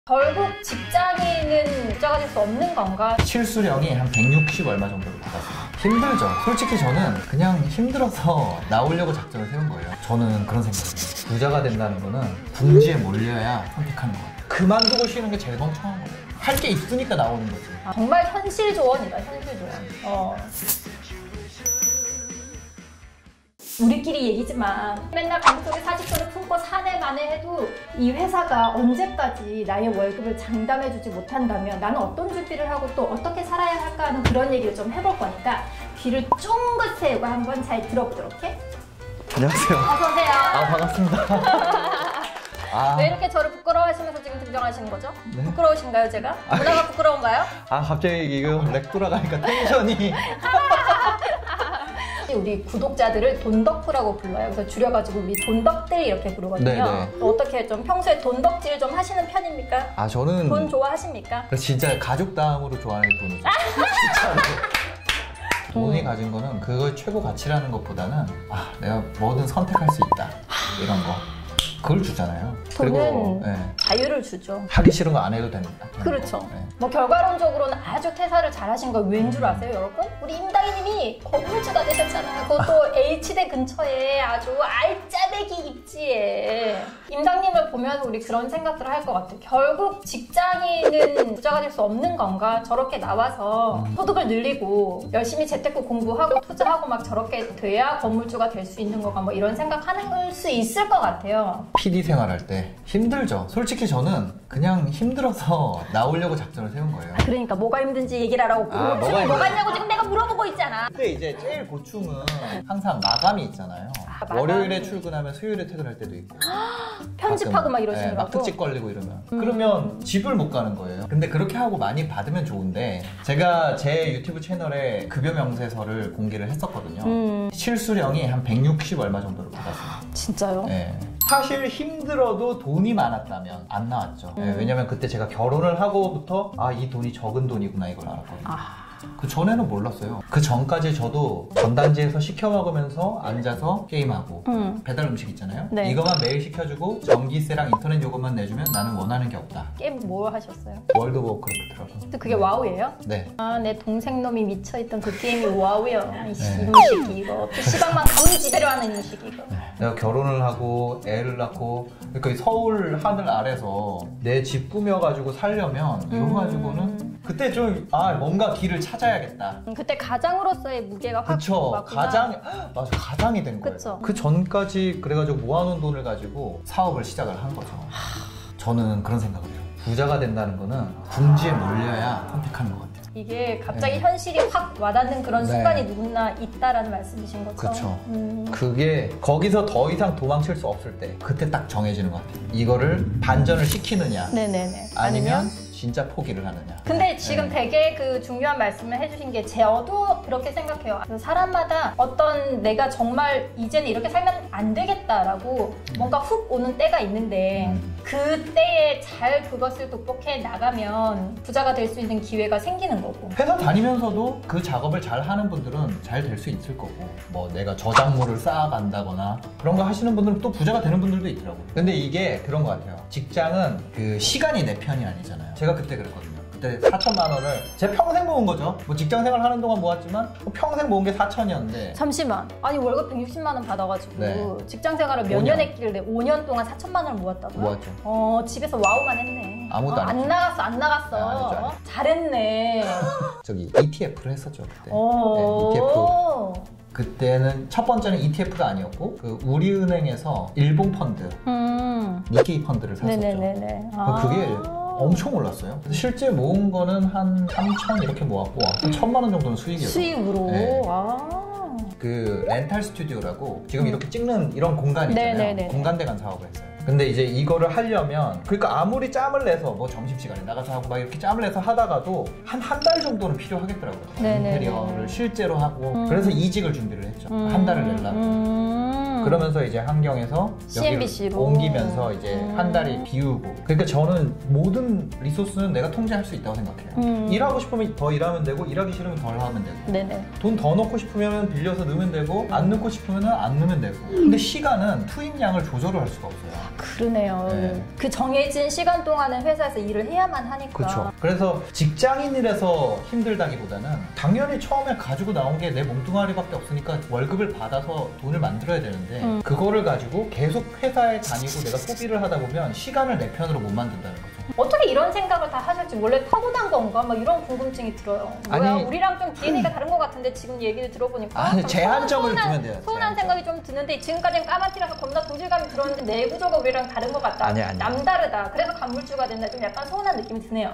결국 직장인은 부자가 될 수 없는 건가? 실수령이 한 160 얼마 정도로 받았어요. 힘들죠. 솔직히 저는 그냥 힘들어서 나오려고 작전을 세운 거예요. 저는 그런 생각이에요. 부자가 된다는 거는 궁지에 몰려야 선택하는 것 같아요. 그만두고 쉬는 게 제일 멍청한 거예요. 할 게 있으니까 나오는 거지. 정말 현실 조언이다, 현실 조언. 우리끼리 얘기지만 맨날 방송에 사직서를 품고 사내 만에 해도 이 회사가 언제까지 나의 월급을 장담해주지 못한다면 나는 어떤 준비를 하고 또 어떻게 살아야 할까 하는 그런 얘기를 좀 해볼 거니까 귀를 쫑긋 세우고 한번 잘 들어보도록 해. 안녕하세요. 어서오세요. 반갑습니다. 왜 이렇게 저를 부끄러워하시면서 지금 등장하시는 거죠? 네? 부끄러우신가요, 제가? 문화가 부끄러운가요? 갑자기 이거 렉 돌아가니까 텐션이. 우리 구독자들을 돈덕후라고 불러요. 그래서 줄여가지고 우리 돈덕들 이렇게 부르거든요. 네네. 어떻게 좀 평소에 돈덕질 좀 하시는 편입니까? 저는 돈 좋아하십니까? 진짜 가족 다음으로 좋아하는 게 돈이죠. 진짜로. 돈이 가진 거는 그걸 최고 가치라는 것보다는 내가 뭐든 선택할 수 있다 이런 거 그걸 주잖아요. 돈은 그리고 자유를 주죠. 하기 싫은 거 안 해도 됩니다. 그렇죠. 뭐 결과론적으로는 아주 퇴사를 잘하신 거 왠 줄 아세요, 여러분? 우리 임당희님이 건물주가 되셨잖아요. 그것도 H대 근처에 아주 알짜배기 입지에. 임당님을 보면서 우리 그런 생각들을 할 것 같아요. 결국 직장인은 부자가 될 수 없는 건가? 저렇게 나와서 소득을 늘리고 열심히 재테크 공부하고 투자하고 막 저렇게 돼야 건물주가 될 수 있는 건가? 뭐 이런 생각하는 수 있을 것 같아요. PD 생활할 때 힘들죠. 솔직히 저는 그냥 힘들어서 나오려고 작전을 세운 거예요. 그러니까 뭐가 힘든지 얘기를 하라고. 뭐가 있냐고 지금 내가 물어보고 있잖아. 근데 이제 제일 고충은 항상 마감이 있잖아요. 월요일에 출근하면 수요일에 퇴근할 때도 있고 편집하고 막 이러시느라고. 막 특집 걸리고 이러면 그러면 집을 못 가는 거예요. 근데 그렇게 하고 많이 받으면 좋은데 제가 제 유튜브 채널에 급여 명세서를 공개를 했었거든요. 실수령이 한 160 얼마 정도로 받았어요. 진짜요? 네. 사실 힘들어도 돈이 많았다면 안 나왔죠. 왜냐면 그때 제가 결혼을 하고부터 이 돈이 적은 돈이구나 이걸 알았거든요. 그 전에는 몰랐어요. 그 전까지 저도 전단지에서 시켜 먹으면서 앉아서 게임하고 배달 음식 있잖아요. 네. 이거만 매일 시켜주고 전기세랑 인터넷 요금만 내주면 나는 원하는 게 없다. 게임 뭐 하셨어요? 월드 오브 워크래프트라고. 근데 그게 와우예요? 네. 내 동생놈이 미쳐있던 그 게임이 와우야. 이 새끼 이거. PC방만 감지대로 하는 이 새끼 이거. 내가 결혼을 하고 애를 낳고 그러니까 서울 하늘 아래서 내 집 꾸며가지고 살려면 이거 가지고는 그때 좀 뭔가 길을 찾아야겠다. 그때 가장으로서의 무게가 확 그쵸. 맞아. 가장이 된 거예요. 그쵸. 그 전까지 그래가지고 모아놓은 돈을 가지고 사업을 시작을 한 거죠. 저는 그런 생각을 해요. 부자가 된다는 거는 궁지에 몰려야 선택하는 것 같아요. 이게 갑자기 현실이 확 와닿는 그런 순간이 누구나 있다라는 말씀이신 거죠? 그렇죠. 그게 거기서 더 이상 도망칠 수 없을 때 그때 딱 정해지는 것 같아요. 이거를 반전을 시키느냐 네네네. 아니면 진짜 포기를 하느냐. 근데 지금 되게 그 중요한 말씀을 해주신 게 저도 그렇게 생각해요. 사람마다 어떤 내가 정말 이제는 이렇게 살면 안 되겠다라고 뭔가 훅 오는 때가 있는데 그 때에 잘 그것을 극복해 나가면 부자가 될 수 있는 기회가 생기는 거고. 회사 다니면서도 그 작업을 잘 하는 분들은 잘 될 수 있을 거고 뭐 내가 저작물을 쌓아간다거나 그런 거 하시는 분들은 또 부자가 되는 분들도 있더라고요. 근데 이게 그런 것 같아요. 직장은 그 시간이 내 편이 아니잖아요. 제가 그때 그랬거든요. 그때 4천만 원을 제 평생 모은 거죠. 뭐 직장 생활 하는 동안 모았지만 평생 모은 게 4천이었는데 잠시만. 아니 월급 160만 원 받아가지고 직장 생활을 몇 5년. 년 했길래 5년 동안 4천만 원을 모았다고요? 모았죠. 집에서 와우만 했네. 아무도 안 했죠. 안 나갔어. 안 했죠. 잘했네. 저기 ETF를 했었죠 그때. ETF. 그때는 첫 번째는 ETF가 아니었고 그 우리은행에서 일본 펀드, 니케이 펀드를 샀었죠. 네네네네. 그게 엄청 올랐어요. 그래서 실제 모은 거는 한 3천 이렇게 모았고 한 1,000만 원 정도는 수익이었어요. 수익으로? 네. 와. 그 렌탈 스튜디오라고 지금 이렇게 찍는 이런 공간 있잖아요. 네네네네. 공간대간 사업을 했어요. 근데 이제 이거를 하려면 그러니까 아무리 짬을 내서 뭐 점심시간에 나가서 하고 막 이렇게 짬을 내서 하다가도 한 달 정도는 필요하겠더라고요. 네네네. 인테리어를 실제로 하고 그래서 이직을 준비를 했죠. 한 달을 내려고. 그러면서 이제 환경에서 CNBC로 옮기면서 이제 한 달이 비우고. 그러니까 저는 모든 리소스는 내가 통제할 수 있다고 생각해요. 일하고 싶으면 더 일하면 되고 일하기 싫으면 덜 하면 되고. 네네. 돈 더 넣고 싶으면 빌려서 넣으면 되고 안 넣고 싶으면 안 넣으면 되고. 근데 시간은 투입량을 조절을 할 수가 없어요. 그러네요. 네. 그 정해진 시간 동안은 회사에서 일을 해야만 하니까. 그렇죠. 그래서 직장인이라서 힘들다기보다는 당연히 처음에 가지고 나온 게 내 몸뚱아리밖에 없으니까 월급을 받아서 돈을 만들어야 되는데 그거를 가지고 계속 회사에 다니고 내가 소비를 하다 보면 시간을 내 편으로 못 만든다는 거죠. 어떻게 이런 생각을 다 하실지 원래 타고난 건가? 막 이런 궁금증이 들어요. 뭐야, 아니, 우리랑 좀 DNA가 다른 것 같은데 지금 얘기를 들어보니까 아니, 좀 제한점을 서운한- 두면 돼요. 서운한 생각이 좀 드는데 지금까지는 까마티라서 겁나 동질감이 들었는데 내구조가 우리랑 다른 것 같다. 아니. 남다르다. 그래서 간물주가 된다. 좀 약간 서운한 느낌이 드네요.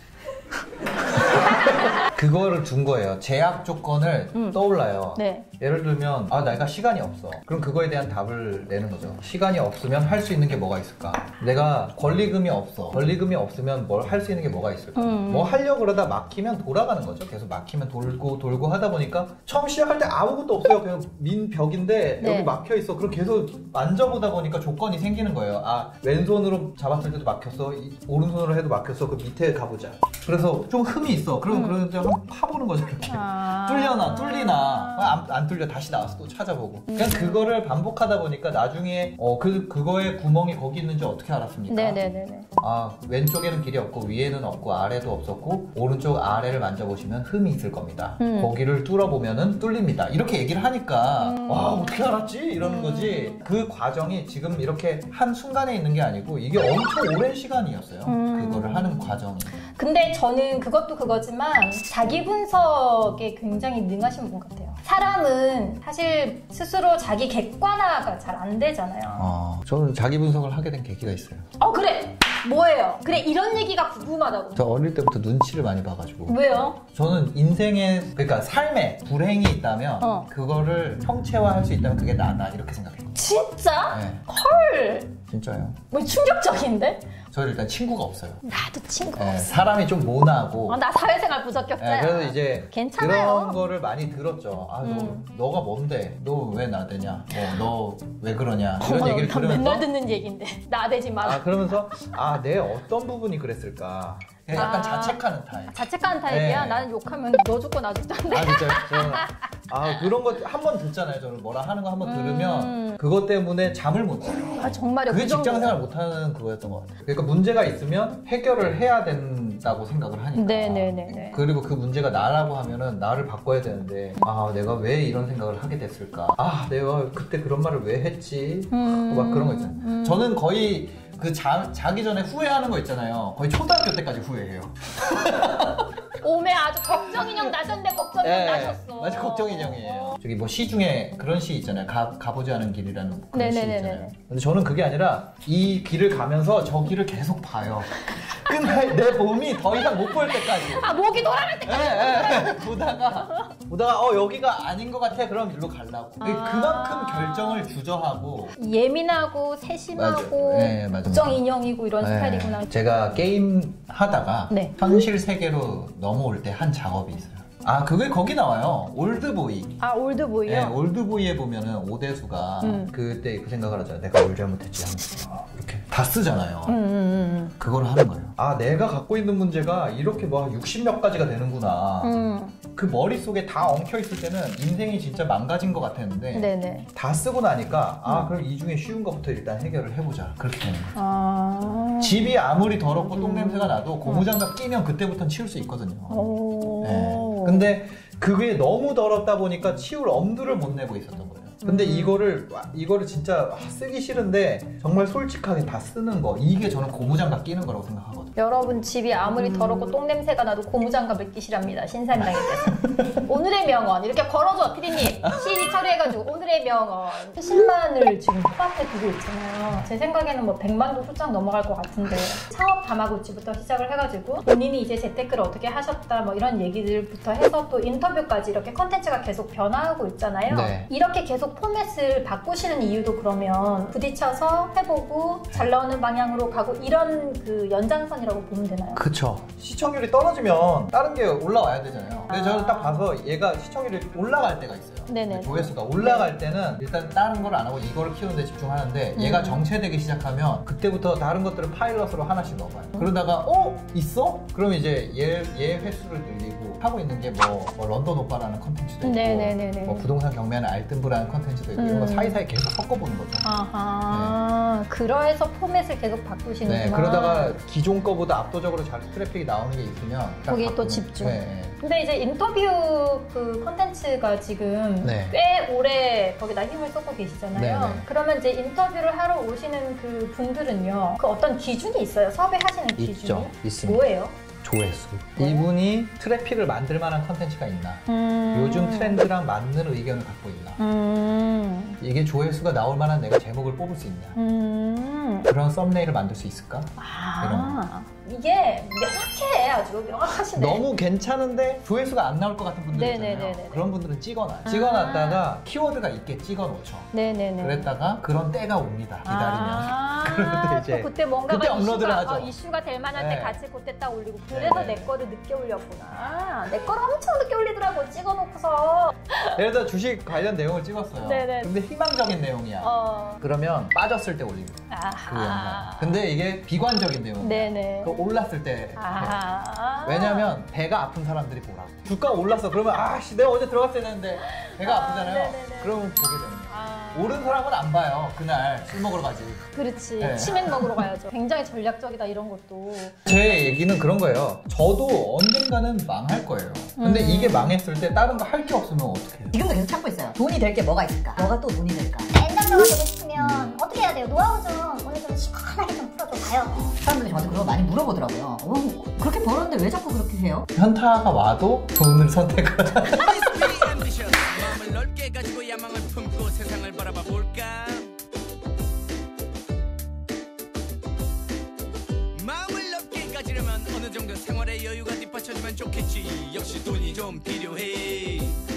그거를 둔 거예요. 제약 조건을 떠올라요. 네. 예를 들면 내가 시간이 없어. 그럼 그거에 대한 답을 내는 거죠. 시간이 없으면 할 수 있는 게 뭐가 있을까? 내가 권리금이 없어. 권리금이 없으면 뭘 할 수 있는 게 뭐가 있을까? 뭐 하려고 그러다 막히면 돌아가는 거죠. 계속 막히면 돌고 하다 보니까 처음 시작할 때 아무것도 없어요. 그냥 민벽인데 네. 여기 막혀 있어. 그럼 계속 만져보다 보니까 조건이 생기는 거예요. 왼손으로 잡았을 때도 막혔어. 오른손으로 해도 막혔어. 그 밑에 가보자. 그래서 좀 흠이 있어. 그러는데 한번 파보는 거죠. 이렇게. 뚫리나 안 뚫려 다시 나와서 또 찾아보고 그냥 그거를 반복하다 보니까 나중에 그거에 구멍이 거기 있는지 어떻게 알았습니까? 네네네네. 왼쪽에는 길이 없고 위에는 없고 아래도 없었고 오른쪽 아래를 만져보시면 흠이 있을 겁니다. 거기를 뚫어보면은 뚫립니다. 이렇게 얘기를 하니까 어떻게 알았지? 이러는 거지. 그 과정이 지금 이렇게 한 순간에 있는 게 아니고 이게 엄청 오랜 시간이었어요. 그거를 하는 과정이. 근데 저는 그것도 그거지만 자기 분석에 굉장히 능하신 분 같아요. 사람은 사실 스스로 자기 객관화가 잘 안 되잖아요. 저는 자기 분석을 하게 된 계기가 있어요. 그래! 뭐예요? 그래, 이런 얘기가 궁금하다고. 저 어릴 때부터 눈치를 많이 봐가지고. 왜요? 저는 인생에, 그러니까 삶에 불행이 있다면 그거를 형체화할 수 있다면 그게 나다 이렇게 생각해요. 진짜? 네. 헐! 진짜요. 뭐 충격적인데? 저는 일단 친구가 없어요. 나도 친구가 네, 없어. 사람이 좀 모나고. 나 사회생활 부적격자야. 네, 그래서 이제 괜찮아요. 그런 거를 많이 들었죠. 너가 뭔데? 너 왜 나대냐? 너 왜 그러냐? 이런 얘기를 난 들으면서 맨날 듣는 얘기인데 나대지 마라. 그러면서 내 어떤 부분이 그랬을까? 약간 자책하는 타입. 자책하는 타입이야? 네. 나는 욕하면 너 죽고 나 죽던데. 진짜요? 저는 그런 거 한 번 듣잖아요. 저는 뭐라 하는 거 한 번 들으면 그것 때문에 잠을 못 자요. 정말요? 그게 그 정도? 직장생활 못하는 그거였던 것 같아요. 그러니까 문제가 있으면 해결을 해야 된다고 생각을 하니까. 네네네네. 그리고 그 문제가 나라고 하면은 나를 바꿔야 되는데 내가 왜 이런 생각을 하게 됐을까? 내가 그때 그런 말을 왜 했지? 막 그런 거 있잖아요. 저는 거의 자기 전에 후회하는 거 있잖아요. 거의 초등학교 때까지 후회해요. 오메 아주 걱정인형 나셨네. 걱정인형 나셨어. 맞아, 걱정인형이에요. 저기 뭐 시 중에 그런 시 있잖아요. 가보지 않은 길이라는 그런 시 있잖아요. 근데 저는 그게 아니라 이 길을 가면서 저 길을 계속 봐요. 근데 내 몸이 더 이상 못 볼 때까지. 목이 돌아갈 때까지. 보다가 여기가 아닌 것 같아. 그럼 일로 가려고. 그만큼 결정을 주저하고. 예민하고 세심하고 맞아. 걱정인형이고 이런 스타일이구나. 제가 게임 하다가 현실 세계로 넘어올 때 한 작업이 있어요. 그게 거기 나와요. 올드보이. 올드보이요? 네, 올드보이에 보면은 오대수가 그때 그 생각을 하잖아요. 내가 뭘 잘못했지 하면서 이렇게 다 쓰잖아요. 그걸 하는 거예요. 내가 갖고 있는 문제가 이렇게 뭐 60몇 가지가 되는구나. 그 머릿속에 다 엉켜있을 때는 인생이 진짜 망가진 것 같았는데 다 쓰고 나니까 그럼 이 중에 쉬운 것부터 일단 해결을 해보자. 그렇게 되는 거죠. 집이 아무리 더럽고 똥냄새가 나도 고무장갑 끼면 그때부터는 치울 수 있거든요. 근데 그게 너무 더럽다 보니까 치울 엄두를 못 내고 있었던 거예요. 근데 이거를 진짜 쓰기 싫은데 정말 솔직하게 다 쓰는 거, 이게 저는 고무장갑 끼는 거라고 생각하거든요. 여러분, 집이 아무리 더럽고 똥냄새가 나도 고무장갑을 끼시랍니다. 신사임당님께서. 오늘의 명언 이렇게 걸어줘. 피디님 시리 처리해가지고 오늘의 명언. 10만을 지금 코앞에 두고 있잖아요. 제 생각에는 뭐 100만도 훌쩍 넘어갈 것 같은데 창업 다마고치부터 시작을 해가지고 본인이 이제 재테크를 어떻게 하셨다 뭐 이런 얘기들부터 해서 또 인터뷰까지 이렇게 컨텐츠가 계속 변화하고 있잖아요. 이렇게 계속 계속 포맷을 바꾸시는 이유도 그러면 부딪혀서 해보고 잘 나오는 방향으로 가고 이런 그 연장선이라고 보면 되나요? 그쵸. 시청률이 떨어지면 다른 게 올라와야 되잖아요. 근데 저는 딱 봐서 얘가 시청률이 올라갈 때가 있어요. 네네. 조회수가 올라갈 때는 일단 다른 걸 안 하고 이거를 키우는 데 집중하는데 얘가 정체되기 시작하면 그때부터 다른 것들을 파일럿으로 하나씩 넣어봐요. 그러다가 있어? 그럼 이제 얘 횟수를 늘리고 하고 있는 게 뭐 런던 오빠라는 컨텐츠도 있고 네네네네. 뭐 부동산 경매하는 알뜰부라는 컨텐츠도 있고 이런 거 사이사이 계속 섞어보는 거죠. 아하. 그러해서 포맷을 계속 바꾸시는구나. 네, 그러다가 기존 거보다 압도적으로 잘 트래픽이 나오는 게 있으면 딱 거기에 또 바꾸는- 집중. 네. 근데 이제 인터뷰 그 컨텐츠가 지금 네. 꽤 오래 거기다 힘을 쏟고 계시잖아요. 네네. 그러면 이제 인터뷰를 하러 오시는 그 분들은요, 그 어떤 기준이 있어요? 섭외하시는 기준이? 있죠. 있습니다. 뭐예요? 조회수. 뭐요? 이분이 트래픽을 만들 만한 컨텐츠가 있나? 요즘 트렌드랑 맞는 의견을 갖고 있나? 이게 조회수가 나올 만한 내가 제목을 뽑을 수 있냐? 그런 썸네일을 만들 수 있을까? 이게 명확해. 아주 명확하시네. 너무 괜찮은데 조회수가 안 나올 것 같은 분들 있잖아요. 네네네네. 그런 분들은 찍어놔요. 찍어놨다가 키워드가 있게 찍어놓죠. 네네네. 그랬다가 그런 때가 옵니다. 기다리면. 그럴 때 이제 또 그때 뭔가가 그때 업로드를 이슈가, 하죠. 이슈가 될 만할 때 네. 같이 그때 딱 올리고 그래서 네네. 내 거를 늦게 올렸구나. 내 거를 엄청 늦게 올리더라고 찍어놓고서. 예를 들어 주식 관련 내용을 찍었어요. 네네. 근데 희망적인 내용이야. 그러면 빠졌을 때 올립니다. 그 영상. 근데 이게 비관적인 내용이야. 네네. 그 올랐을 때 해요. 왜냐면 배가 아픈 사람들이 보라고. 주가 올랐어. 그러면 아씨 내가 어제 들어갔어야 되는데 배가 아프잖아요. 네네네. 그러면 보게 되는 거예요. 오른 사람은 안 봐요. 그날 술 먹으러 가지. 그렇지. 네. 치맥 먹으러 가야죠. 굉장히 전략적이다 이런 것도. 제 얘기는 그런 거예요. 저도 언젠가는 망할 거예요. 근데 이게 망했을 때 다른 거 할 게 없으면 어떡해요? 지금도 계속 찾고 있어요. 돈이 될 게 뭐가 있을까? 뭐가 또 돈이 될까? 엔잡러가 되고 싶으면 어떻게 해야 돼요? 노하우 좀 오늘 좀 시원하게 좀 풀어줘봐요. 사람들이 저한테 그런 거 많이 물어보더라고요. 그렇게 벌었는데 왜 자꾸 그렇게 해요? 현타가 와도 돈을 선택을 마음을 넓게 가지고 야망을 품고 세상을 바라봐 볼까? 마음을 넓게 가지려면 어느 정도 생활의 여유가 뒷받쳐주면 좋겠지. 역시 돈이 좀 필요해.